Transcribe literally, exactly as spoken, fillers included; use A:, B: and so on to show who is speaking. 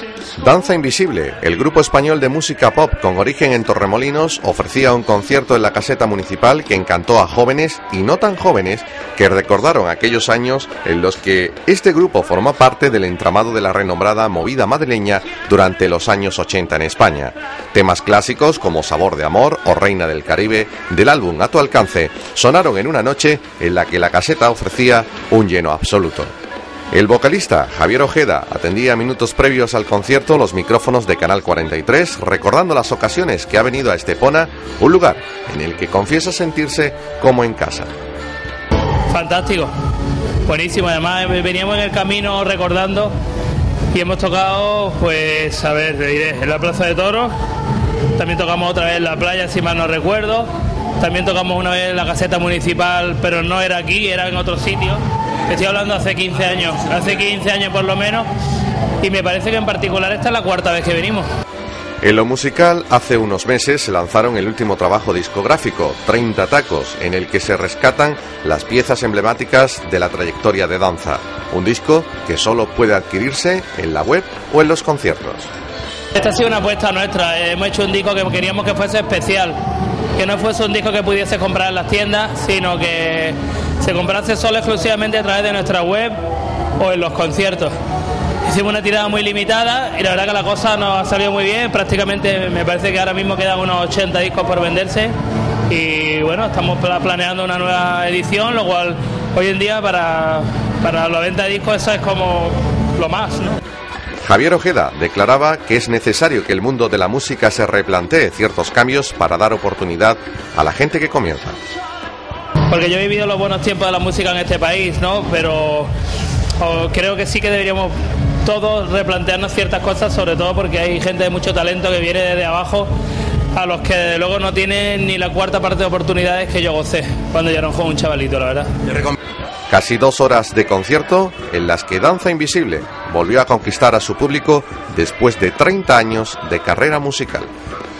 A: Danza Invisible, el grupo español de música pop con origen en Torremolinos, ofrecía un concierto en la caseta municipal que encantó a jóvenes y no tan jóvenes que recordaron aquellos años en los que este grupo formó parte del entramado de la renombrada movida madrileña durante los años ochenta en España. Temas clásicos como Sabor de Amor o Reina del Caribe, del álbum A tu alcance, sonaron en una noche en la que la caseta ofrecía un lleno absoluto. El vocalista Javier Ojeda atendía minutos previos al concierto los micrófonos de Canal cuarenta y tres, recordando las ocasiones que ha venido a Estepona, un lugar en el que confiesa sentirse como en casa.
B: Fantástico, buenísimo, además veníamos en el camino recordando y hemos tocado, pues, a ver, te diré, en la Plaza de Toros, también tocamos otra vez en la playa, si mal no recuerdo, también tocamos una vez en la caseta municipal, pero no era aquí, era en otro sitio. Estoy hablando hace quince años, hace quince años por lo menos, y me parece que en particular esta es la cuarta vez que venimos.
A: En lo musical, hace unos meses se lanzaron el último trabajo discográfico, treinta tacos, en el que se rescatan las piezas emblemáticas de la trayectoria de Danza. Un disco que solo puede adquirirse en la web o en los conciertos.
B: Esta ha sido una apuesta nuestra, hemos hecho un disco que queríamos que fuese especial, que no fuese un disco que pudiese comprar en las tiendas, sino que se comprase solo exclusivamente a través de nuestra web o en los conciertos. Hicimos una tirada muy limitada y la verdad que la cosa nos ha salido muy bien, prácticamente me parece que ahora mismo quedan unos ochenta discos por venderse y bueno, estamos planeando una nueva edición, lo cual hoy en día para, para la venta de discos eso es como lo más, ¿no?
A: Javier Ojeda declaraba que es necesario que el mundo de la música se replantee ciertos cambios para dar oportunidad a la gente que comienza.
B: Porque yo he vivido los buenos tiempos de la música en este país, ¿no? Pero oh, creo que sí que deberíamos todos replantearnos ciertas cosas, sobre todo porque hay gente de mucho talento que viene desde abajo, a los que desde luego no tienen ni la cuarta parte de oportunidades que yo gocé cuando yo era un chavalito, la verdad.
A: Casi dos horas de concierto en las que Danza Invisible volvió a conquistar a su público después de treinta años de carrera musical.